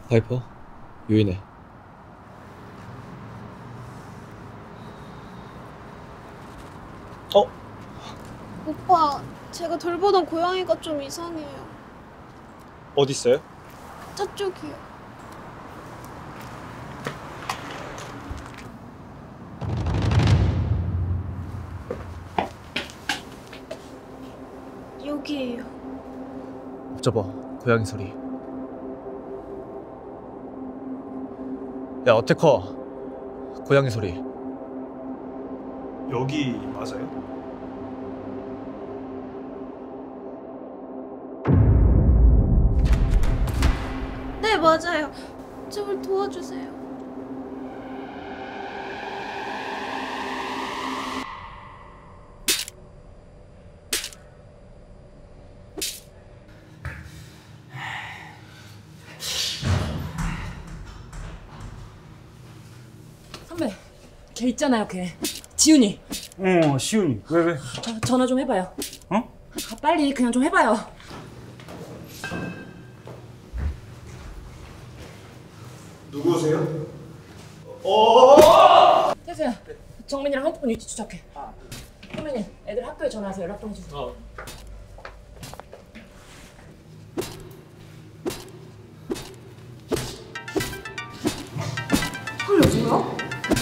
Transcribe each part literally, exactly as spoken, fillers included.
파이퍼? 유인해. 어? 오빠, 제가 돌보던 고양이가 좀 이상해요. 어디 있어요? 저쪽이요. 여기에요. 저봐, 고양이 소리. 야, 어테커. 고양이 소리. 여기 맞아요? 네, 맞아요. 저를 도와주세요. 선배, 걔 있잖아요, 걔. 지훈이. 어, 시훈이. 왜 왜? 저, 전화 좀 해봐요. 어? 아, 빨리 그냥 좀 해봐요. 누구세요? 태수야, 정민이랑 핸드폰 위치 추적해. 선배님, 애들 학교에 전화해서 연락 좀 해주세요. 어. 헐, 뭐야?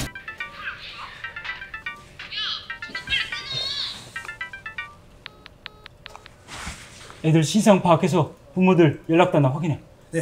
애들 신상 파악해서 부모들 연락단나 확인해. 네.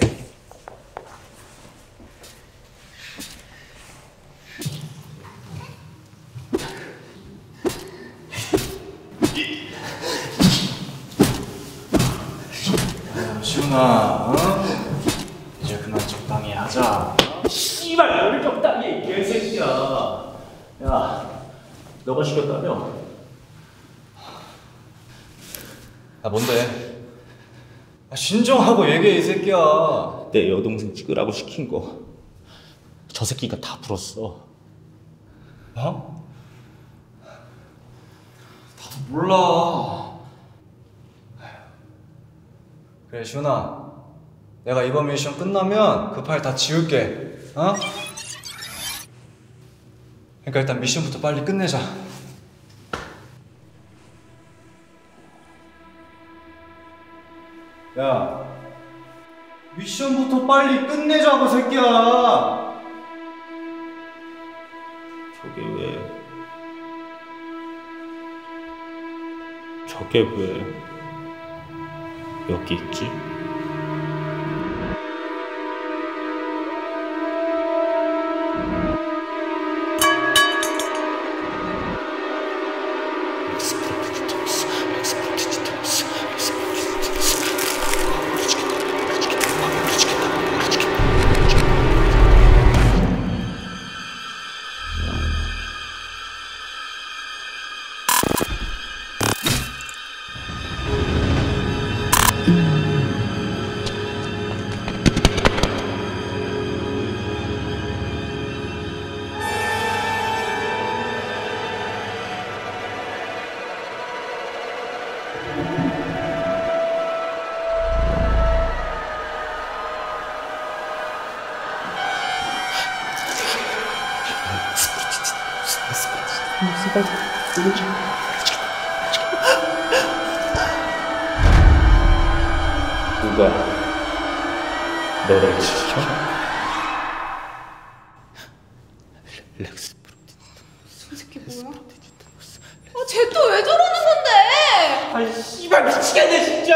시훈아, 어? 이제 그만 적당히 하자. 씨발, 너를 적당히 해, 개새끼야. 야, 너가 시켰다며? 아, 뭔데? 아, 진정하고 얘기해, 이 새끼야. 내 여동생 찍으라고 시킨 거. 저 새끼가 다 불었어. 어? 나도 몰라. 그래, 시훈아. 내가 이번 미션 끝나면 그 파일 다 지울게. 어? 그러니까 일단 미션부터 빨리 끝내자. 야, 미션부터 빨리 끝내자고, 새끼야. 저게 왜? 저게 왜 여기 있지? 누가 너를 지켜? 렉스 저 새끼 뭐야? 아, 쟤 또 왜 저러는 건데? 아이 씨발 미치겠네 진짜.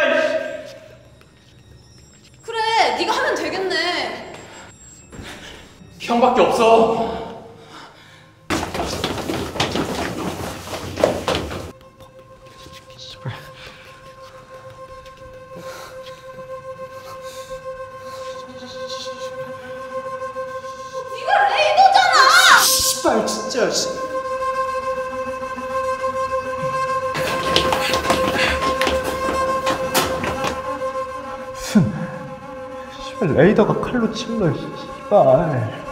그래, 네가 하면 되겠네. 형밖에 없어. 네가 레이더잖아. 씨발 진짜. 씨발 레이더가 칼로 찔러. 씨발.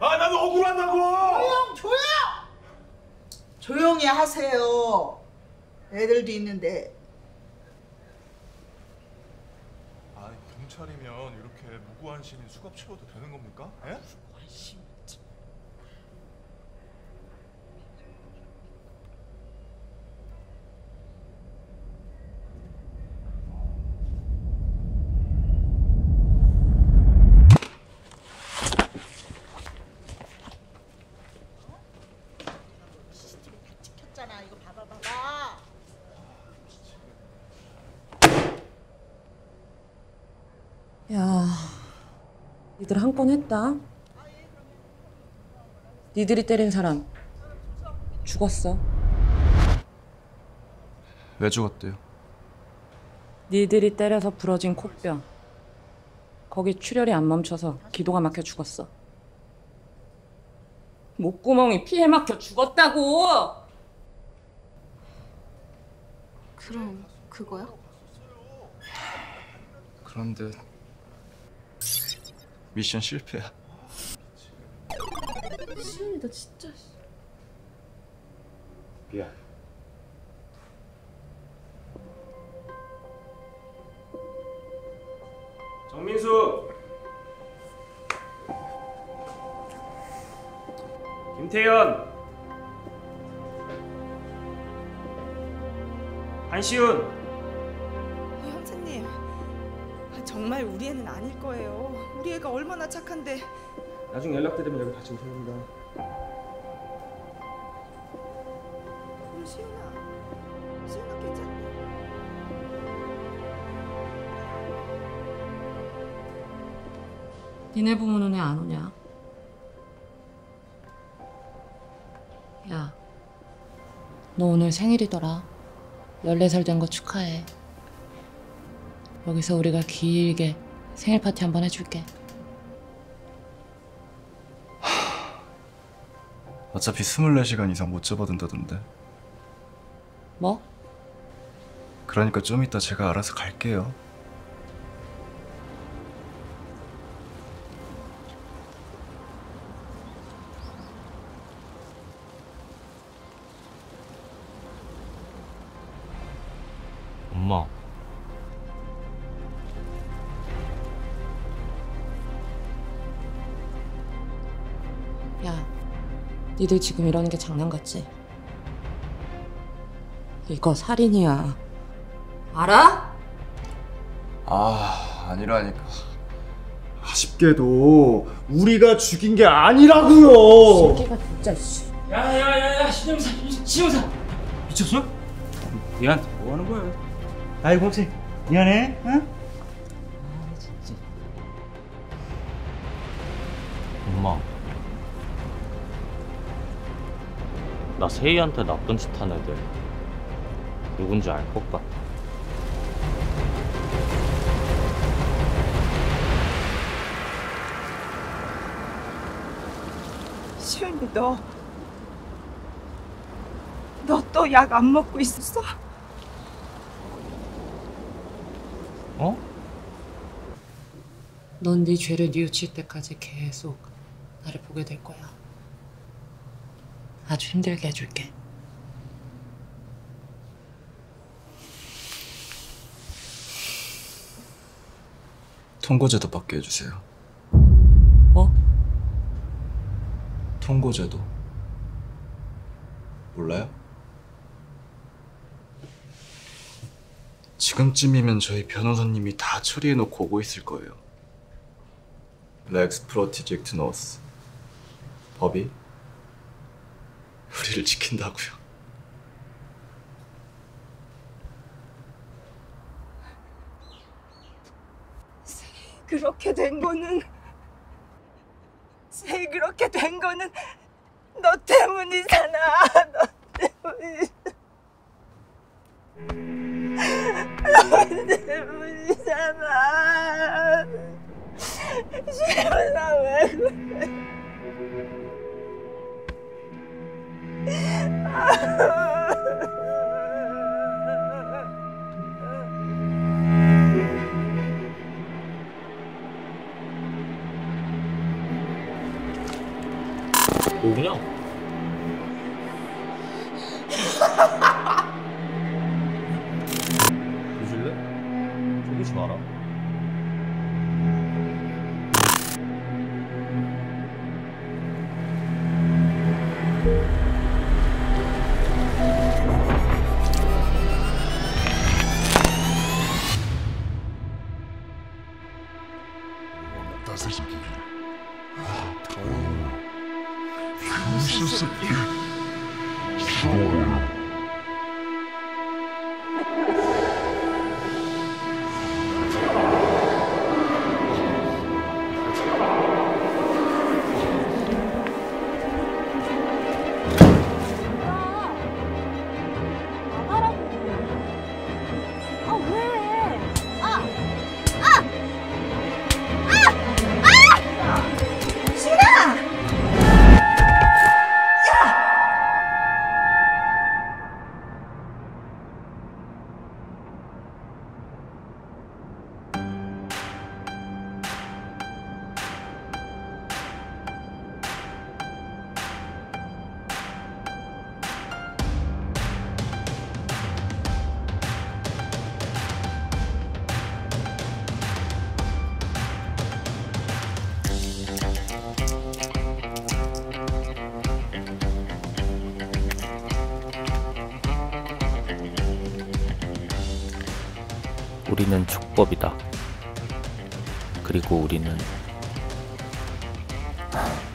아 나는 억울하다고. 조용 조용 조용히 하세요. 애들도 있는데. 아니 경찰이면 이렇게 무고한 시민 수갑 채워도 되는 겁니까? 예? 씨씨티비 다 찍혔잖아. 이거 봐봐 봐봐. 야, 니들 한 건 했다. 니들이 때린 사람 죽었어. 왜 죽었대요? 니들이 때려서 부러진 코뼈. 거기 출혈이 안 멈춰서 기도가 막혀 죽었어. 목구멍이 피에 막혀 죽었다고! 그럼 그거야? 그런데 미션 실패야. 시은이 너 진짜. 미안. 정민수, 김태현, 한시훈. 어, 형사님, 정말 우리 애는 아닐 거예요. 우리 애가 얼마나 착한데. 나중에 연락드리면 여기 같이 오셔야 됩니다. 우리 시은아, 시은아 괜찮니? 니네 부모는 왜 안 오냐? 야, 너 오늘 생일이더라. 열네 살 된 거 축하해. 여기서 우리가 길게 생일 파티 한번 해줄게. 어차피 스물네 시간 이상 못 잡아둔다던데. 뭐? 그러니까 좀 이따 제가 알아서 갈게요. 엄마. 야, 니들 지금 이러는 게 장난 같지? 이거 살인이야. 알아? 아, 아니라니까. 아쉽게도 우리가 죽인 게 아니라고요. 새끼가 진짜 씨. 야야야야, 신영사, 신영사. 미쳤어? 얘한테 뭐 하는 거야? 아이고 혹시 미안해, 응? 엄마. 나 세희한테 나쁜 짓 한 애들 누군지 알 것 같아. 시은이 너, 너 또 약 안 먹고 있었어? 어? 넌 네 죄를 뉘우칠 때까지 계속 나를 보게 될 거야. 아주 힘들게 해줄게. 통고제도 받게 해주세요. 뭐? 통고제도. 몰라요? 지금쯤이면 저희 변호사님이 다 처리해놓고 오고 있을 거예요. 렉스 프로티젝트 노스. 법이 우리를 지킨다고요. 그렇게 된 거는, 세 그렇게 된 거는 너 때문이잖아. 너 때문이잖아. 너 때문이잖아. 시원아 왜 그래? 뭐냐? 보실래? 속이지 마라. 우리는 촉법이다. 그리고 우리는